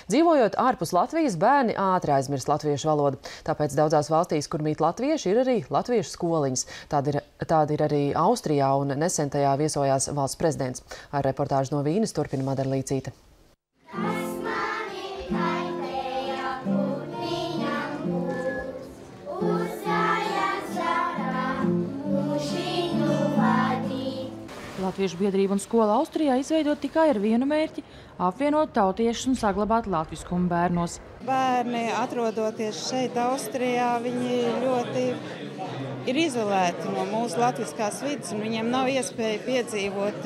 Dzīvojot ārpus Latvijas, bērni ātri aizmirst latviešu valodu. Tāpēc daudzās valstīs, kur mīt latvieši, ir arī latviešu skoliņas. Tāda ir arī Austrijā, un nesen tajā viesojās valsts prezidents. Ar reportāžu no Vīnes turpina Madara Līcīte. Latviešu biedrība un skola Austrijā izveidot tikai ar vienu mērķi – apvienot tautiešus un saglabāt latviskumu bērnos. Bērni, atrodoties šeit Austrijā, viņi ļoti ir izolēti no mūsu latviskās vidas, un viņiem nav iespēja piedzīvot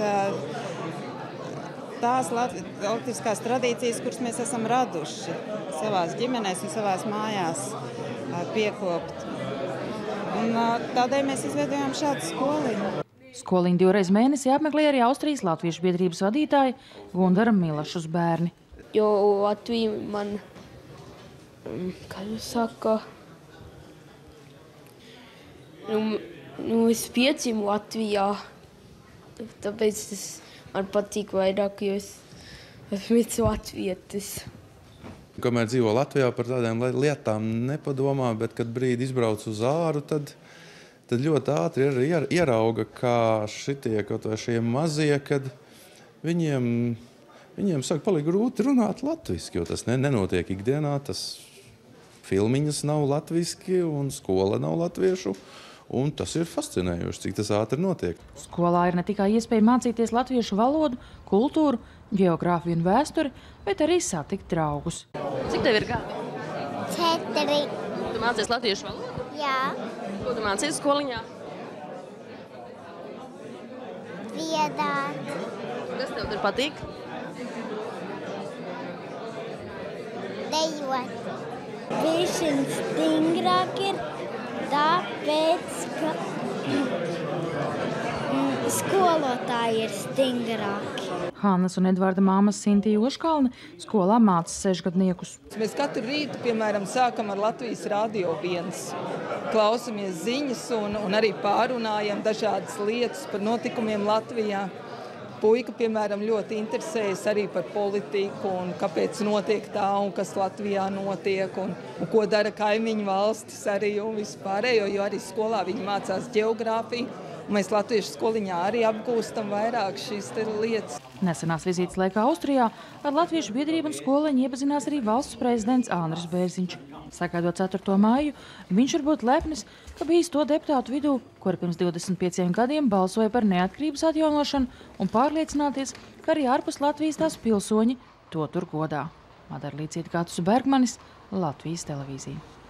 tās latviskās tradīcijas, kuras mēs esam raduši savās ģimenēs un savās mājās piekopt. Un tādēļ mēs izveidojām šādu skoliņu. Skoliņu 2 reizes mēnesī apmeklē arī Austrijas latviešu biedrības vadītāja Gundara Milašus bērni. Jo Latvija man, kā jūs saka, es piedzimu Latvijā, tāpēc tas man patīk vairāk, jo es esmu latvietis. Kamēr dzīvo Latvijā, par tādām lietām nepadomā, bet kad brīdi izbrauc uz āru, tad ļoti ātri arī ierauga, kā šie mazie, kad viņiem sāk palikt grūti runāt latviski, jo tas nenotiek ikdienā, tas filmiņas nav latviski un skola nav latviešu, un tas ir fascinējoši, cik tas ātri notiek. Skolā ir ne tikai iespēja mācīties latviešu valodu, kultūru, geogrāfiju un vēsturi, bet arī satikt draugus. Cik tev ir gadi? 4. Tu mācies latviešu valodu? Jā. Ko tu mācies skoliņā? Dziedāt. Kas tev tur patīk? Dejot. Bišķiņ stingrāk ir, tāpēc, ka skolotāji ir stingrāki. Hannas un Edvarda māmas Sintija Oškalne skolā māca 6-gadniekus. Mēs katru rītu, piemēram, sākam ar Latvijas Radio 1. Klausamies ziņas un arī pārunājam dažādas lietas par notikumiem Latvijā. Puika, piemēram, ļoti interesējas arī par politiku un kāpēc notiek tā un kas Latvijā notiek un ko dara kaimiņu valstis arī un vispārējo, jo arī skolā viņi mācās geogrāfiju. Mēs latviešu skoliņā arī apgūstam vairāk šīs lietas. Nesenās vizītes laikā Austrijā ar latviešu biedrību un skoliņu iepazinās arī valsts prezidents Andris Bērziņš. Sagaidot 4. māju, viņš var būt lepnis, ka bijis to deputātu vidū, kuri pirms 25 gadiem balsoja par neatkarības atjaunošanu un pārliecināties, ka arī ārpus Latvijas tās pilsoņi to tur godā. Madara Līcīte, Kātus Bergmanis, Latvijas televīzija.